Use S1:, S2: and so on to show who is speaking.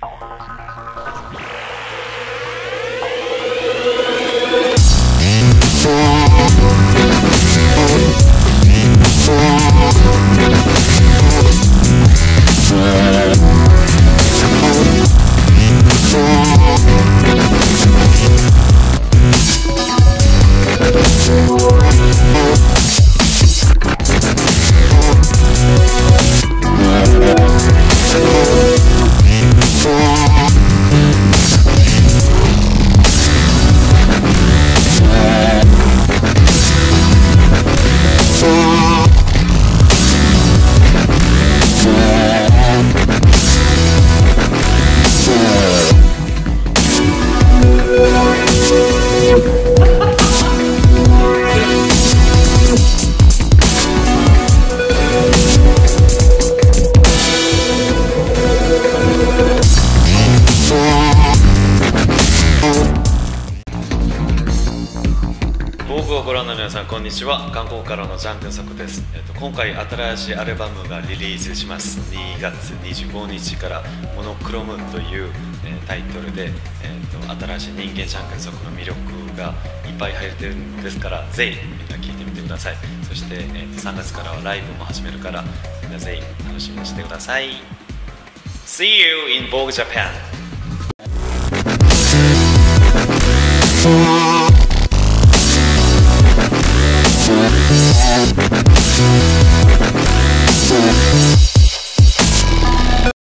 S1: 僕をご覧の皆さん、こんにちは。韓国からのジャン・テンソクです。今回新しいアルバムがリリースします。2月25日からモノクロムという、タイトルで、新しい人間ジャン・テンソクの魅力がいっぱい入ってるんですから、ぜひみんな聴いてみてください。そして、3月からはライブも始めるから、みんなぜひ楽しみにしてください。See you in Vogue Japan!